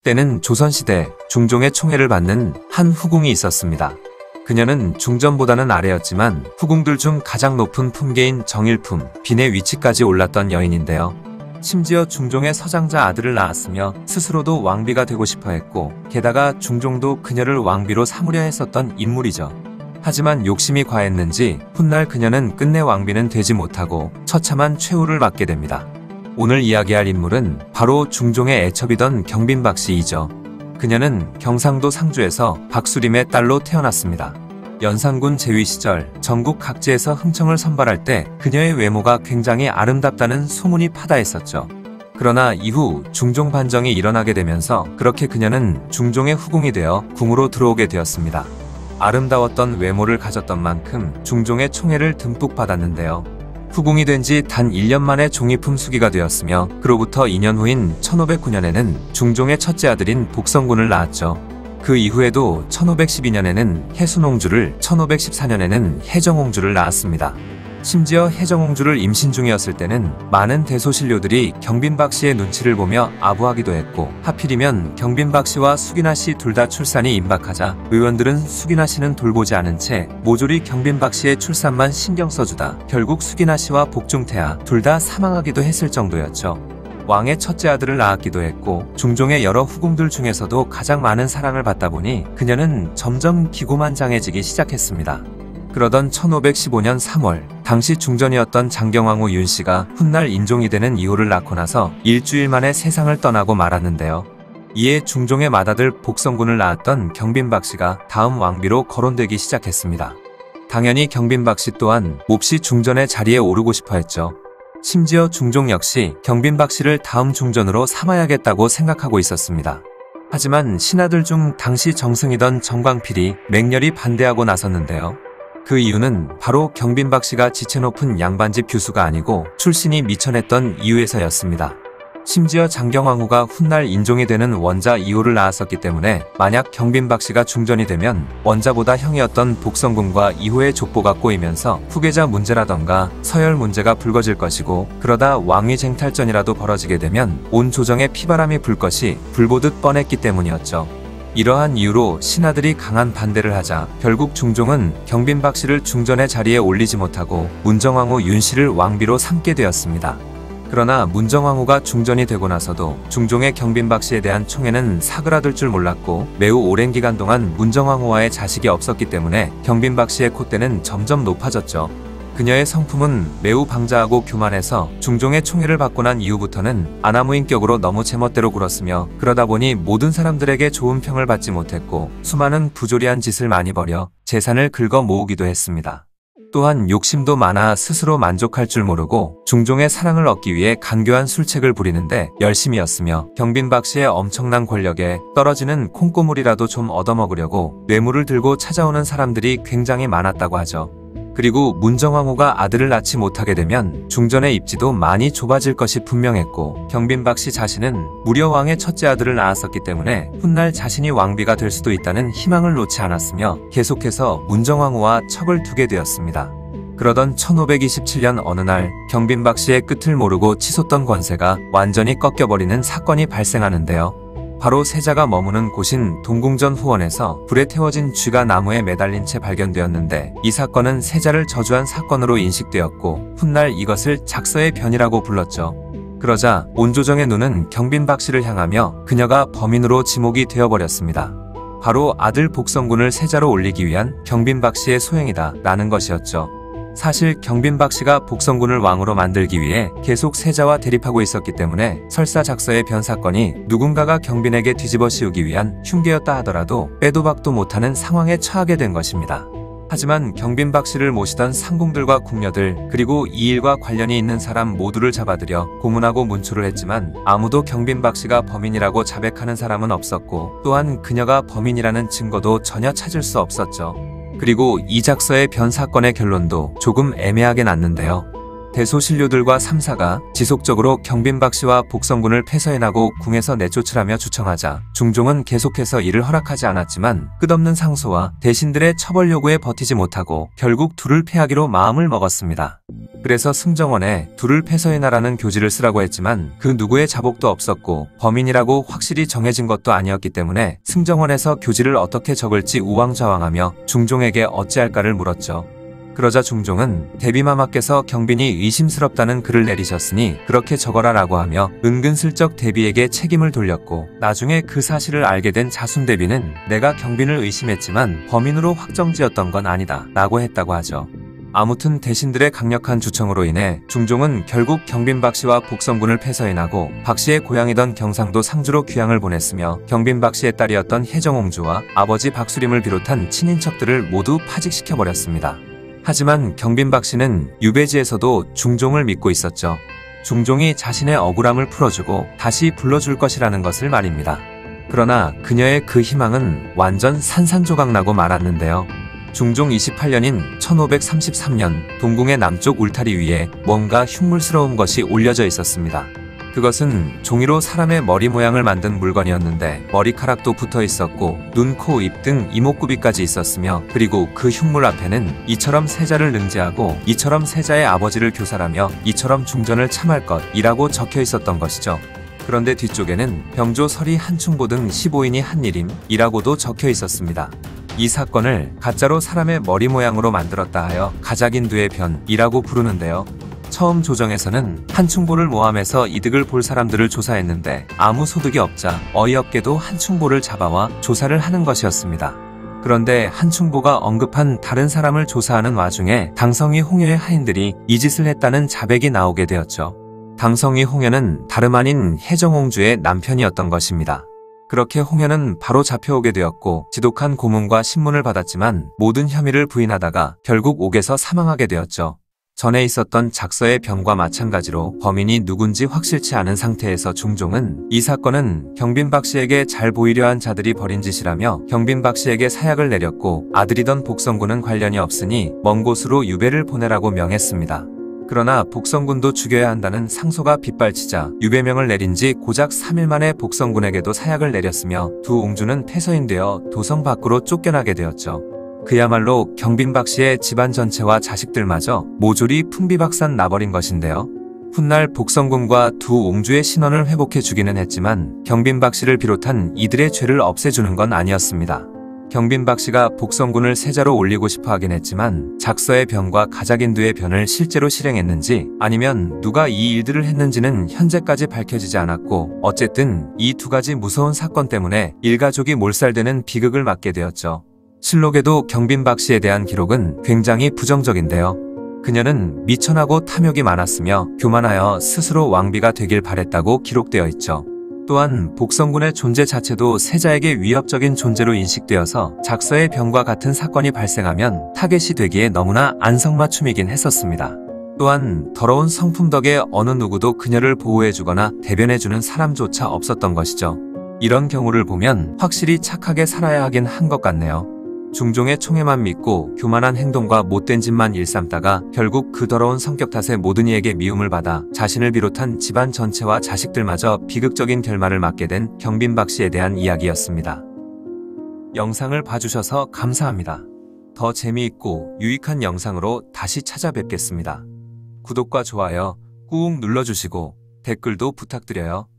때는 조선시대 중종의 총애를 받는 한 후궁이 있었습니다. 그녀는 중전보다는 아래였지만 후궁들 중 가장 높은 품계인 정일품, 빈의 위치까지 올랐던 여인인데요. 심지어 중종의 서장자 아들을 낳았으며 스스로도 왕비가 되고 싶어 했고, 게다가 중종도 그녀를 왕비로 삼으려 했었던 인물이죠. 하지만 욕심이 과했는지 훗날 그녀는 끝내 왕비는 되지 못하고 처참한 최후를 맞게 됩니다. 오늘 이야기할 인물은 바로 중종의 애첩이던 경빈박씨이죠. 그녀는 경상도 상주에서 박수림의 딸로 태어났습니다. 연산군 제위 시절 전국 각지에서 흥청을 선발할 때 그녀의 외모가 굉장히 아름답다는 소문이 파다했었죠. 그러나 이후 중종 반정이 일어나게 되면서 그렇게 그녀는 중종의 후궁이 되어 궁으로 들어오게 되었습니다. 아름다웠던 외모를 가졌던 만큼 중종의 총애를 듬뿍 받았는데요. 후궁이 된 지 단 1년 만에 종이 품수기가 되었으며 그로부터 2년 후인 1509년에는 중종의 첫째 아들인 복성군을 낳았죠. 그 이후에도 1512년에는 해순옹주를, 1514년에는 해정옹주를 낳았습니다. 심지어 해정옹주를 임신 중이었을 때는 많은 대소신료들이 경빈박씨의 눈치를 보며 아부하기도 했고, 하필이면 경빈박씨와 수기나씨 둘 다 출산이 임박하자 의원들은 수기나씨는 돌보지 않은 채 모조리 경빈박씨의 출산만 신경 써주다 결국 수기나씨와 복중태하 둘 다 사망하기도 했을 정도였죠. 왕의 첫째 아들을 낳았기도 했고 중종의 여러 후궁들 중에서도 가장 많은 사랑을 받다 보니 그녀는 점점 기고만장해지기 시작했습니다. 그러던 1515년 3월 당시 중전이었던 장경왕후 윤씨가 훗날 인종이 되는 이호를 낳고 나서 일주일 만에 세상을 떠나고 말았는데요. 이에 중종의 맏아들 복성군을 낳았던 경빈박씨가 다음 왕비로 거론되기 시작했습니다. 당연히 경빈박씨 또한 몹시 중전의 자리에 오르고 싶어 했죠. 심지어 중종 역시 경빈박씨를 다음 중전으로 삼아야겠다고 생각하고 있었습니다. 하지만 신하들 중 당시 정승이던 정광필이 맹렬히 반대하고 나섰는데요. 그 이유는 바로 경빈박씨가 지체 높은 양반집 교수가 아니고 출신이 미천했던 이유에서였습니다. 심지어 장경왕후가 훗날 인종이 되는 원자 이호를 낳았었기 때문에 만약 경빈박씨가 중전이 되면 원자보다 형이었던 복성군과 이호의 족보가 꼬이면서 후계자 문제라던가 서열 문제가 불거질 것이고, 그러다 왕위쟁탈전이라도 벌어지게 되면 온 조정에 피바람이 불 것이 불보듯 뻔했기 때문이었죠. 이러한 이유로 신하들이 강한 반대를 하자 결국 중종은 경빈박씨를 중전의 자리에 올리지 못하고 문정왕후 윤씨를 왕비로 삼게 되었습니다. 그러나 문정왕후가 중전이 되고 나서도 중종의 경빈박씨에 대한 총애는 사그라들 줄 몰랐고 매우 오랜 기간 동안 문정왕후와의 자식이 없었기 때문에 경빈박씨의 콧대는 점점 높아졌죠. 그녀의 성품은 매우 방자하고 교만해서 중종의 총애를 받고 난 이후부터는 아나무인격으로 너무 제멋대로 굴었으며, 그러다 보니 모든 사람들에게 좋은 평을 받지 못했고 수많은 부조리한 짓을 많이 벌여 재산을 긁어 모으기도 했습니다. 또한 욕심도 많아 스스로 만족할 줄 모르고 중종의 사랑을 얻기 위해 간교한 술책을 부리는데 열심이었으며, 경빈박씨의 엄청난 권력에 떨어지는 콩고물이라도 좀 얻어먹으려고 뇌물을 들고 찾아오는 사람들이 굉장히 많았다고 하죠. 그리고 문정왕후가 아들을 낳지 못하게 되면 중전의 입지도 많이 좁아질 것이 분명했고, 경빈박씨 자신은 무려 왕의 첫째 아들을 낳았었기 때문에 훗날 자신이 왕비가 될 수도 있다는 희망을 놓지 않았으며 계속해서 문정왕후와 척을 두게 되었습니다. 그러던 1527년 어느 날 경빈박씨의 끝을 모르고 치솟던 권세가 완전히 꺾여버리는 사건이 발생하는데요. 바로 세자가 머무는 곳인 동궁전 후원에서 불에 태워진 쥐가 나무에 매달린 채 발견되었는데, 이 사건은 세자를 저주한 사건으로 인식되었고 훗날 이것을 작서의 변이라고 불렀죠. 그러자 온 조정의 눈은 경빈박씨를 향하며 그녀가 범인으로 지목이 되어버렸습니다. 바로 아들 복성군을 세자로 올리기 위한 경빈박씨의 소행이다 라는 것이었죠. 사실 경빈박씨가 복성군을 왕으로 만들기 위해 계속 세자와 대립하고 있었기 때문에 설사 작서의 변 사건이 누군가가 경빈에게 뒤집어 씌우기 위한 흉계였다 하더라도 빼도 박도 못하는 상황에 처하게 된 것입니다. 하지만 경빈박씨를 모시던 상궁들과 궁녀들 그리고 이 일과 관련이 있는 사람 모두를 잡아들여 고문하고 문초를 했지만 아무도 경빈박씨가 범인이라고 자백하는 사람은 없었고, 또한 그녀가 범인이라는 증거도 전혀 찾을 수 없었죠. 그리고 이 작서의 변 사건의 결론도 조금 애매하게 났는데요. 대소신료들과 3사가 지속적으로 경빈박 씨와 복성군을 패서해나고 궁에서 내쫓으라며 주청하자 중종은 계속해서 이를 허락하지 않았지만 끝없는 상소와 대신들의 처벌 요구에 버티지 못하고 결국 둘을 패하기로 마음을 먹었습니다. 그래서 승정원에 둘을 패서해나라는 교지를 쓰라고 했지만 그 누구의 자복도 없었고 범인이라고 확실히 정해진 것도 아니었기 때문에 승정원에서 교지를 어떻게 적을지 우왕좌왕하며 중종에게 어찌할까를 물었죠. 그러자 중종은 대비마마께서 경빈이 의심스럽다는 글을 내리셨으니 그렇게 적어라 라고 하며 은근슬쩍 대비에게 책임을 돌렸고 나중에 그 사실을 알게 된 자순대비는 내가 경빈을 의심했지만 범인으로 확정지었던 건 아니다 라고 했다고 하죠. 아무튼 대신들의 강력한 주청으로 인해 중종은 결국 경빈박 씨와 복성군을 패서해나고 박 씨의 고향이던 경상도 상주로 귀향을 보냈으며 경빈박 씨의 딸이었던 혜정옹주와 아버지 박수림을 비롯한 친인척들을 모두 파직시켜버렸습니다. 하지만 경빈박 씨는 유배지에서도 중종을 믿고 있었죠. 중종이 자신의 억울함을 풀어주고 다시 불러줄 것이라는 것을 말입니다. 그러나 그녀의 그 희망은 완전 산산조각나고 말았는데요. 중종 28년인 1533년 동궁의 남쪽 울타리 위에 뭔가 흉물스러운 것이 올려져 있었습니다. 그것은 종이로 사람의 머리 모양을 만든 물건이었는데 머리카락도 붙어 있었고 눈, 코, 입 등 이목구비까지 있었으며 그리고 그 흉물 앞에는 이처럼 세자를 능지하고 이처럼 세자의 아버지를 교살하며 이처럼 중전을 참할 것이라고 적혀 있었던 것이죠. 그런데 뒤쪽에는 병조 서리 한충보 등 15인이 한 일임이라고도 적혀 있었습니다. 이 사건을 가짜로 사람의 머리 모양으로 만들었다 하여 가작인두의 변이라고 부르는데요. 처음 조정에서는 한충보를 모함해서 이득을 볼 사람들을 조사했는데 아무 소득이 없자 어이없게도 한충보를 잡아와 조사를 하는 것이었습니다. 그런데 한충보가 언급한 다른 사람을 조사하는 와중에 당성이 홍여의 하인들이 이 짓을 했다는 자백이 나오게 되었죠. 당성이 홍여는 다름 아닌 혜정옹주의 남편이었던 것입니다. 그렇게 홍여는 바로 잡혀오게 되었고 지독한 고문과 신문을 받았지만 모든 혐의를 부인하다가 결국 옥에서 사망하게 되었죠. 전에 있었던 작서의 병과 마찬가지로 범인이 누군지 확실치 않은 상태에서 중종은 이 사건은 경빈박 씨에게 잘 보이려 한 자들이 벌인 짓이라며 경빈박 씨에게 사약을 내렸고 아들이던 복성군은 관련이 없으니 먼 곳으로 유배를 보내라고 명했습니다. 그러나 복성군도 죽여야 한다는 상소가 빗발치자 유배명을 내린 지 고작 3일 만에 복성군에게도 사약을 내렸으며 두 옹주는 패서인되어 도성 밖으로 쫓겨나게 되었죠. 그야말로 경빈박 씨의 집안 전체와 자식들마저 모조리 풍비박산 나버린 것인데요. 훗날 복성군과 두 옹주의 신원을 회복해 주기는 했지만 경빈박 씨를 비롯한 이들의 죄를 없애주는 건 아니었습니다. 경빈박 씨가 복성군을 세자로 올리고 싶어 하긴 했지만 작서의 변과 가작인두의 변을 실제로 실행했는지 아니면 누가 이 일들을 했는지는 현재까지 밝혀지지 않았고 어쨌든 이 두 가지 무서운 사건 때문에 일가족이 몰살되는 비극을 맞게 되었죠. 실록에도 경빈박 씨에 대한 기록은 굉장히 부정적인데요. 그녀는 미천하고 탐욕이 많았으며 교만하여 스스로 왕비가 되길 바랬다고 기록되어 있죠. 또한 복성군의 존재 자체도 세자에게 위협적인 존재로 인식되어서 작서의 병과 같은 사건이 발생하면 타겟이 되기에 너무나 안성맞춤이긴 했었습니다. 또한 더러운 성품 덕에 어느 누구도 그녀를 보호해주거나 대변해주는 사람조차 없었던 것이죠. 이런 경우를 보면 확실히 착하게 살아야 하긴 한 것 같네요. 중종의 총애만 믿고 교만한 행동과 못된 짓만 일삼다가 결국 그 더러운 성격 탓에 모든 이에게 미움을 받아 자신을 비롯한 집안 전체와 자식들마저 비극적인 결말을 맞게 된 경빈박 씨에 대한 이야기였습니다. 영상을 봐주셔서 감사합니다. 더 재미있고 유익한 영상으로 다시 찾아뵙겠습니다. 구독과 좋아요 꾹 눌러주시고 댓글도 부탁드려요.